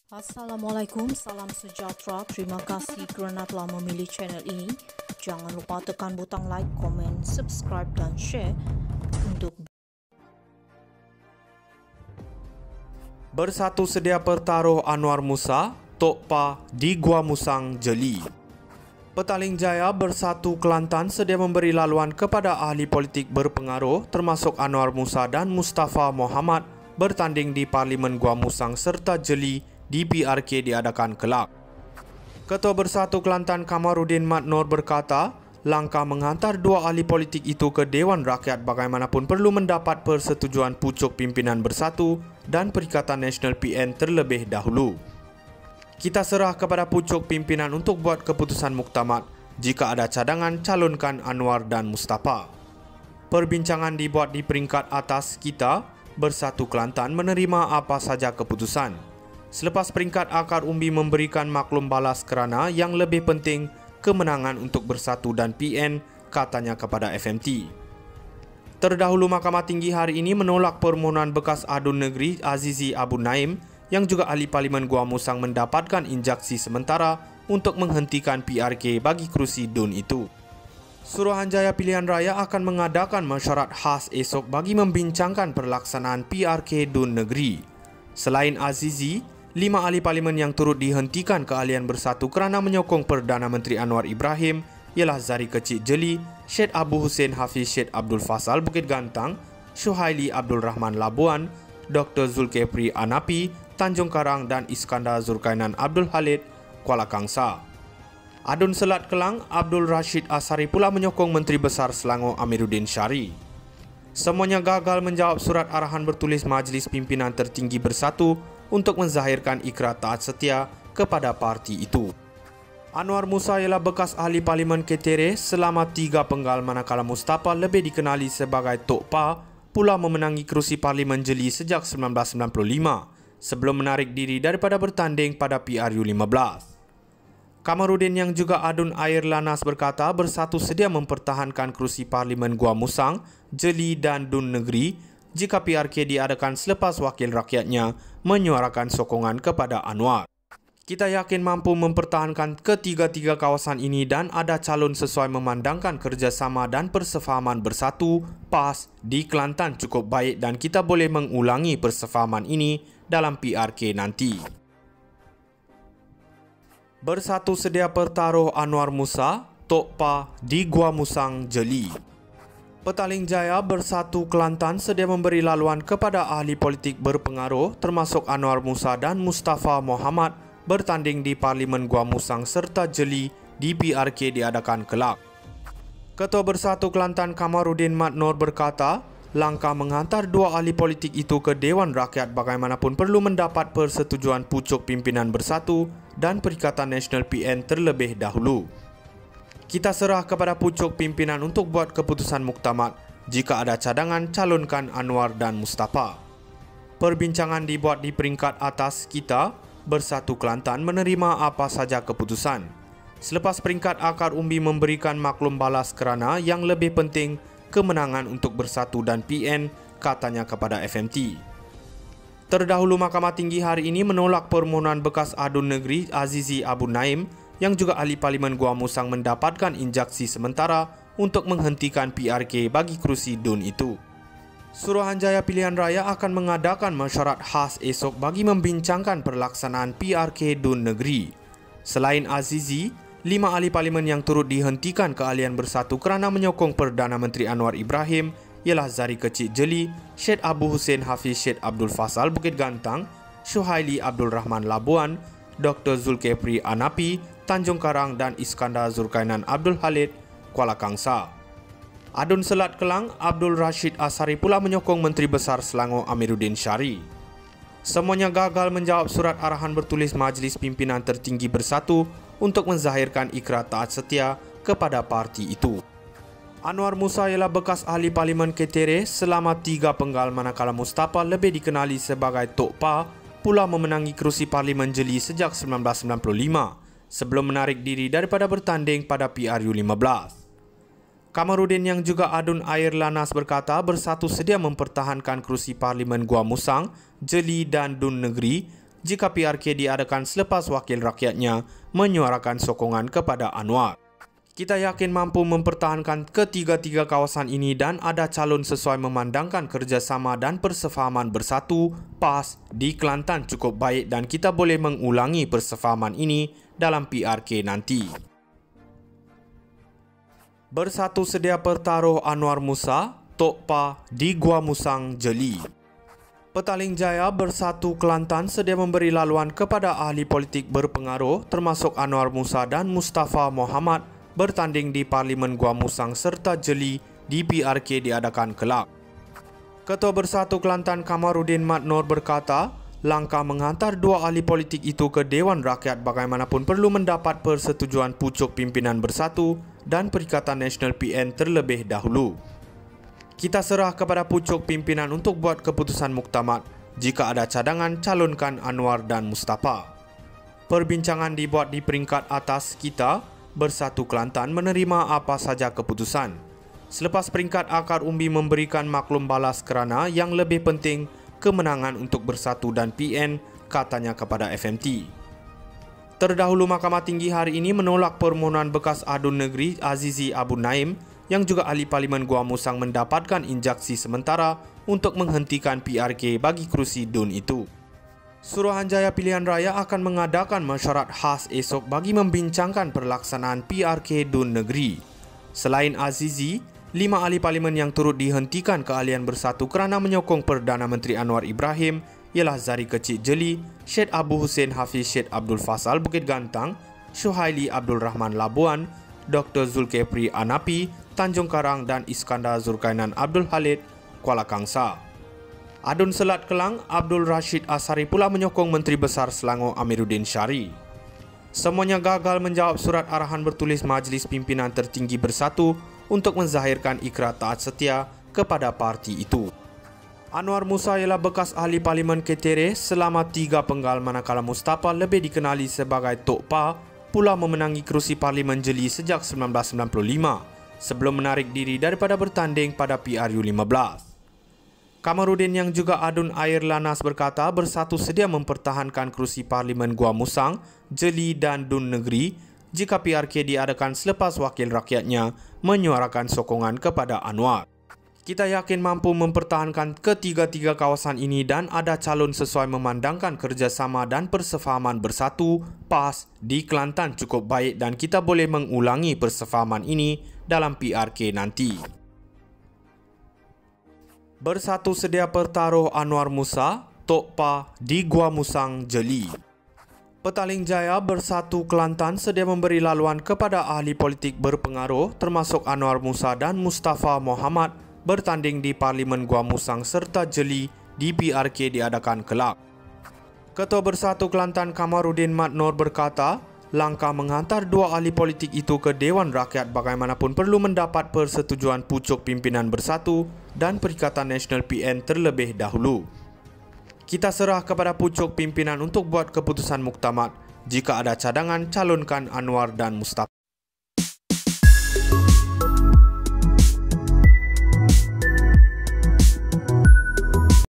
Assalamualaikum, salam sejahtera. Terima kasih kerana telah memilih channel ini. Jangan lupa tekan butang like, komen, subscribe dan share untuk Bersatu sedia pertaruh Anwar Musa, Tok Pa di Gua Musang Jeli. Petaling Jaya Bersatu Kelantan sedia memberi laluan kepada ahli politik berpengaruh termasuk Anwar Musa dan Mustafa Mohamad bertanding di Parlimen Gua Musang serta Jeli di PRK diadakan kelak. Ketua Bersatu Kelantan Kamarudin Mat Nor berkata, langkah menghantar dua ahli politik itu ke Dewan Rakyat bagaimanapun perlu mendapat persetujuan pucuk pimpinan Bersatu dan Perikatan Nasional PN terlebih dahulu. Kita serah kepada pucuk pimpinan untuk buat keputusan muktamad. Jika ada cadangan, calonkan Anwar dan Mustafa. Perbincangan dibuat di peringkat atas kita, Bersatu Kelantan menerima apa saja keputusan. Selepas peringkat akar umbi memberikan maklum balas kerana yang lebih penting kemenangan untuk Bersatu dan PN, katanya kepada FMT. Terdahulu Mahkamah Tinggi hari ini menolak permohonan bekas Adun Negeri Azizi Abu Naim yang juga ahli Parlimen Gua Musang mendapatkan injaksi sementara untuk menghentikan PRK bagi kerusi DUN itu. Suruhanjaya Pilihan Raya akan mengadakan mesyuarat khas esok bagi membincangkan pelaksanaan PRK DUN Negeri. Selain Azizi, 5 ahli parlimen yang turut dihentikan keahlian Bersatu kerana menyokong Perdana Menteri Anwar Ibrahim ialah Zari Kecik Jeli, Syed Abu Hussein Hafiz Syed Abdul Fasal Bukit Gantang, Syuhaili Abdul Rahman Labuan, Dr. Zulkifli Anapi, Tanjung Karang dan Iskandar Zulkainan Abdul Halid, Kuala Kangsar. Adun Selat Kelang, Abdul Rashid Asari pula menyokong Menteri Besar Selangor Amiruddin Syari. Semuanya gagal menjawab surat arahan bertulis Majlis Pimpinan Tertinggi Bersatu untuk menzahirkan ikrar taat setia kepada parti itu. Anwar Musa ialah bekas ahli Parlimen Ketere selama 3 penggal manakala Mustafa lebih dikenali sebagai Tok Pa pula memenangi kerusi Parlimen Jeli sejak 1995 sebelum menarik diri daripada bertanding pada PRU 15. Kamarudin yang juga Adun Air Lanas berkata Bersatu sedia mempertahankan kerusi Parlimen Gua Musang, Jeli dan DUN Negeri jika PRK diadakan selepas wakil rakyatnya menyuarakan sokongan kepada Anwar. Kita yakin mampu mempertahankan ketiga-tiga kawasan ini dan ada calon sesuai memandangkan kerjasama dan persefahaman Bersatu, PAS di Kelantan cukup baik dan kita boleh mengulangi persefahaman ini dalam PRK nanti. Bersatu sedia pertaruh Anwar Musa, Tok Pa di Gua Musang Jeli. Petaling Jaya Bersatu Kelantan sedia memberi laluan kepada ahli politik berpengaruh termasuk Anwar Musa dan Mustafa Mohamad bertanding di Parlimen Gua Musang serta Jeli di PRK diadakan kelak. Ketua Bersatu Kelantan Kamarudin Mat Nor berkata, langkah menghantar dua ahli politik itu ke Dewan Rakyat bagaimanapun perlu mendapat persetujuan pucuk pimpinan Bersatu dan Perikatan Nasional PN terlebih dahulu. Kita serah kepada pucuk pimpinan untuk buat keputusan muktamad. Jika ada cadangan, calonkan Anwar dan Mustafa. Perbincangan dibuat di peringkat atas kita, Bersatu Kelantan menerima apa saja keputusan. Selepas peringkat akar umbi memberikan maklum balas kerana yang lebih penting kemenangan untuk Bersatu dan PN, katanya kepada FMT. Terdahulu Mahkamah Tinggi hari ini menolak permohonan bekas Adun Negeri Azizi Abu Naim yang juga ahli Parlimen Gua Musang mendapatkan injaksi sementara untuk menghentikan PRK bagi kerusi DUN itu. Suruhanjaya Pilihan Raya akan mengadakan mesyuarat khas esok bagi membincangkan pelaksanaan PRK DUN Negeri. Selain Azizi, 5 ahli Parlimen yang turut dihentikan keahlian Bersatu kerana menyokong Perdana Menteri Anwar Ibrahim ialah Zari Kecik Jeli, Syed Abu Hussein Hafiz Syed Abdul Fasal Bukit Gantang, Syuhaili Abdul Rahman Labuan, Dr. Zulkifli Anapi, Tanjung Karang dan Iskandar Zulkainan Abdul Halid, Kuala Kangsar. Adun Selat Kelang, Abdul Rashid Asari pula menyokong Menteri Besar Selangor Amiruddin Syari. Semuanya gagal menjawab surat arahan bertulis Majlis Pimpinan Tertinggi Bersatu untuk menzahirkan ikrar taat setia kepada parti itu. Anwar Musa ialah bekas ahli Parlimen Ketere selama 3 penggal manakala Mustafa lebih dikenali sebagai Tok Pa pula memenangi kerusi Parlimen Jeli sejak 1995 sebelum menarik diri daripada bertanding pada PRU 15. Kamarudin yang juga Adun Air Lanas berkata Bersatu sedia mempertahankan kerusi Parlimen Gua Musang, Jeli dan DUN Negeri jika PRK diadakan selepas wakil rakyatnya menyuarakan sokongan kepada Anwar. Kita yakin mampu mempertahankan ketiga-tiga kawasan ini dan ada calon sesuai memandangkan kerjasama dan persefahaman bersatu PAS di Kelantan cukup baik dan kita boleh mengulangi persefahaman ini dalam PRK nanti. Bersatu sedia pertaruh Anwar Musa, Tok Pa di Gua Musang, Jeli. Petaling Jaya Bersatu Kelantan sedia memberi laluan kepada ahli politik berpengaruh termasuk Anwar Musa dan Mustafa Mohamad bertanding di Parlimen Gua Musang serta Jeli di PRK diadakan kelak. Ketua Bersatu Kelantan Kamarudin Mat Nor berkata, langkah menghantar dua ahli politik itu ke Dewan Rakyat bagaimanapun perlu mendapat persetujuan pucuk pimpinan Bersatu dan Perikatan Nasional PN terlebih dahulu. Kita serah kepada pucuk pimpinan untuk buat keputusan muktamad. Jika ada cadangan, calonkan Anwar dan Mustafa. Perbincangan dibuat di peringkat atas kita, Bersatu Kelantan menerima apa saja keputusan. Selepas peringkat akar umbi memberikan maklum balas kerana yang lebih penting kemenangan untuk Bersatu dan PN, katanya kepada FMT. Terdahulu Mahkamah Tinggi hari ini menolak permohonan bekas Adun Negeri Azizi Abu Naim yang juga ahli Parlimen Gua Musang mendapatkan injaksi sementara untuk menghentikan PRK bagi kerusi DUN itu. Suruhanjaya Pilihan Raya akan mengadakan mesyuarat khas esok bagi membincangkan pelaksanaan PRK DUN Negeri. Selain Azizi, 5 ahli Parlimen yang turut dihentikan keahlian Bersatu kerana menyokong Perdana Menteri Anwar Ibrahim ialah Zari Kecik Jeli, Syed Abu Hussein Hafiz Syed Abdul Fasal Bukit Gantang, Syuhaili Abdul Rahman Labuan, Dr. Zulkefli Anapi, Tanjung Karang dan Iskandar Zulkainan Abdul Halid, Kuala Kangsar. Adun Selat Kelang, Abdul Rashid Asari pula menyokong Menteri Besar Selangor Amiruddin Syari. Semuanya gagal menjawab surat arahan bertulis Majlis Pimpinan Tertinggi Bersatu untuk menzahirkan ikrar taat setia kepada parti itu. Anwar Musa ialah bekas ahli Parlimen Ketere selama 3 penggal manakala Mustafa lebih dikenali sebagai Tok Pa pula memenangi kerusi Parlimen Jeli sejak 1995 sebelum menarik diri daripada bertanding pada PRU 15. Kamarudin yang juga Adun Air Lanas berkata Bersatu sedia mempertahankan kerusi Parlimen Gua Musang, Jeli dan DUN Negeri jika PRK diadakan selepas wakil rakyatnya menyuarakan sokongan kepada Anwar. Kita yakin mampu mempertahankan ketiga-tiga kawasan ini dan ada calon sesuai memandangkan kerjasama dan persefahaman Bersatu PAS di Kelantan cukup baik dan kita boleh mengulangi persefahaman ini dalam PRK nanti. Bersatu sedia pertaruh Anwar Musa, Tok Pa di Gua Musang, Jeli. Petaling Jaya Bersatu Kelantan sedia memberi laluan kepada ahli politik berpengaruh termasuk Anwar Musa dan Mustafa Mohamad bertanding di Parlimen Gua Musang serta Jeli di PRK diadakan kelak. Ketua Bersatu Kelantan Kamarudin Mat Nor berkata, langkah menghantar dua ahli politik itu ke Dewan Rakyat bagaimanapun perlu mendapat persetujuan pucuk pimpinan Bersatu dan Perikatan Nasional PN terlebih dahulu. Kita serah kepada pucuk pimpinan untuk buat keputusan muktamad. Jika ada cadangan, calonkan Anwar dan Mustafa.